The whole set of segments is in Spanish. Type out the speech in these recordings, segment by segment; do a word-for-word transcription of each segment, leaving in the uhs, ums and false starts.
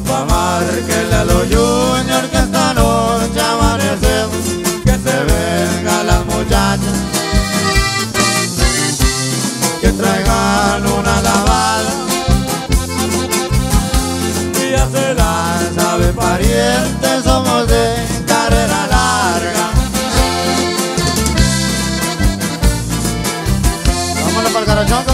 pa' marcarle a los juniors que esta noche amanecemos, que se vengan las muchachas, que traigan una lavada, y ya se la sabe parientes, somos de carrera larga. Vámonos para el Carachondo.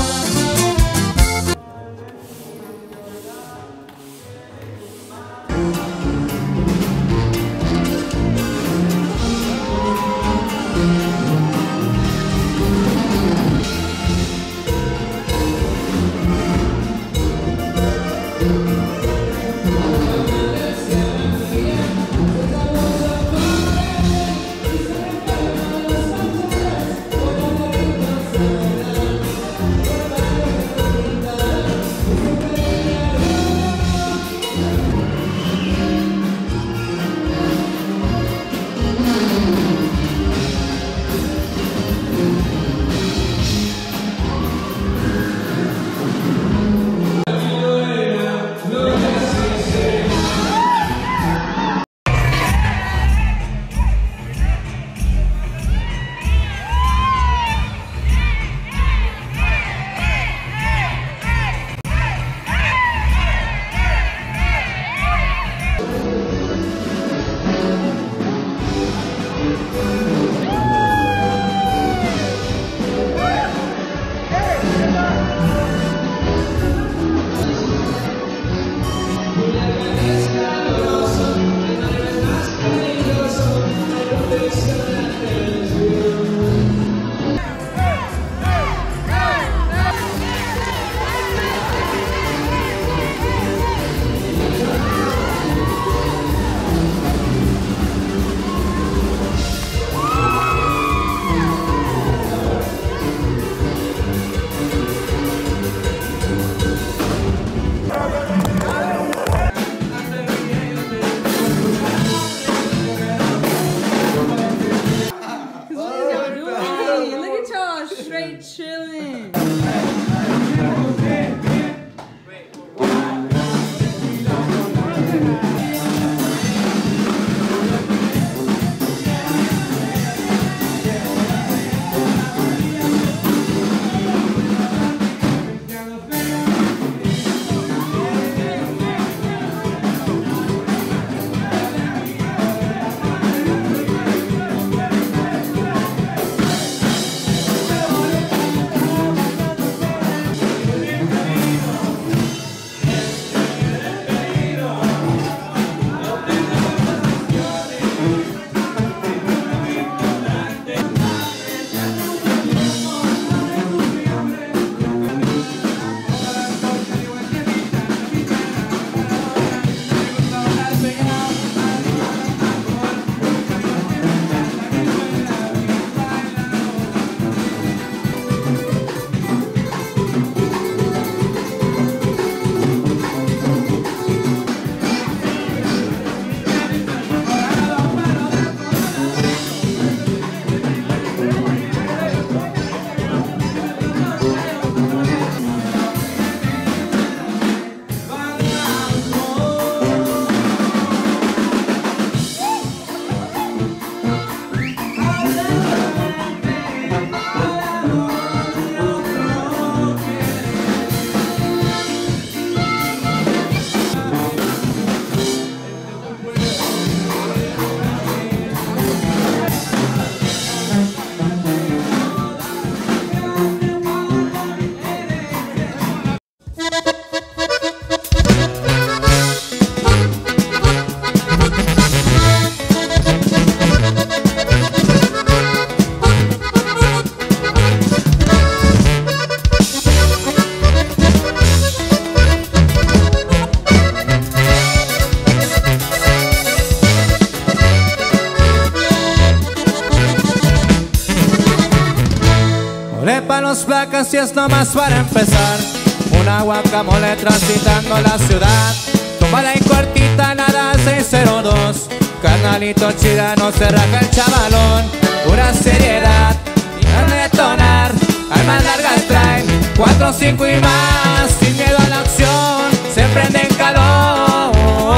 Trepa los placas y es nomás para empezar. Una guacamole transitando la ciudad. Tómala y cortita, nada seis cero dos. Carnalito chida, no se raja el chavalón. Pura seriedad y a detonar. Armas largas traen, cuatro, cinco y más. Sin miedo a la acción, se prende en calor.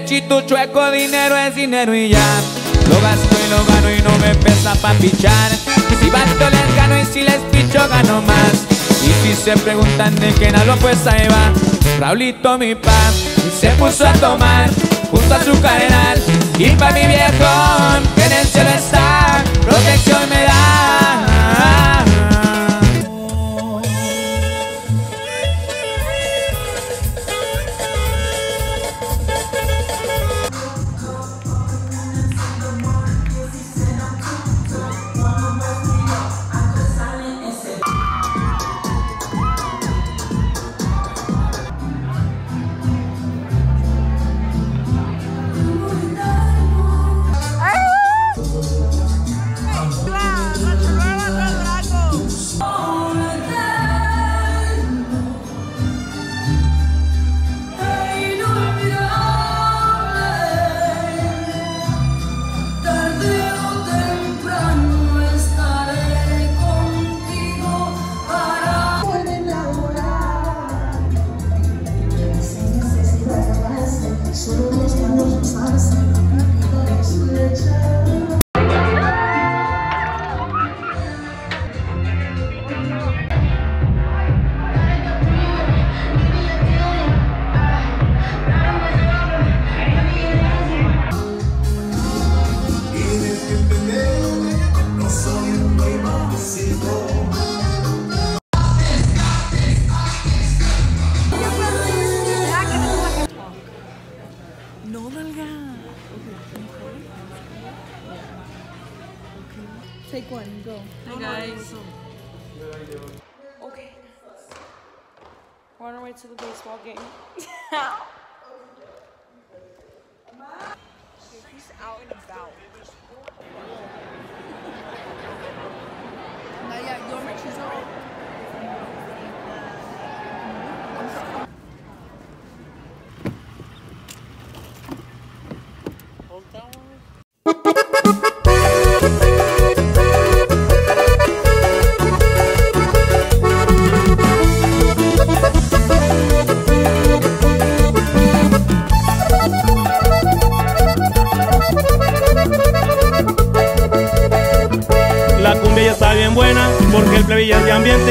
derechito, chueco, dinero es dinero y ya. Lo gasto y lo gano y no me pesa pa' pichar. Si bato les gano y si les picho gano más. Y si se preguntan de quién hablo, pues ahí va Raulito mi pa, y se puso a tomar junto a su cardenal. Y pa' mi viejón, que en el cielo está, protección me da. Take one, go. Hi guys. Okay. We're on our way to the baseball game. He's out and about. Not yet. Your merch is on. Hold that one. La cumbia ya está bien buena, porque el plebeya es de ambiente.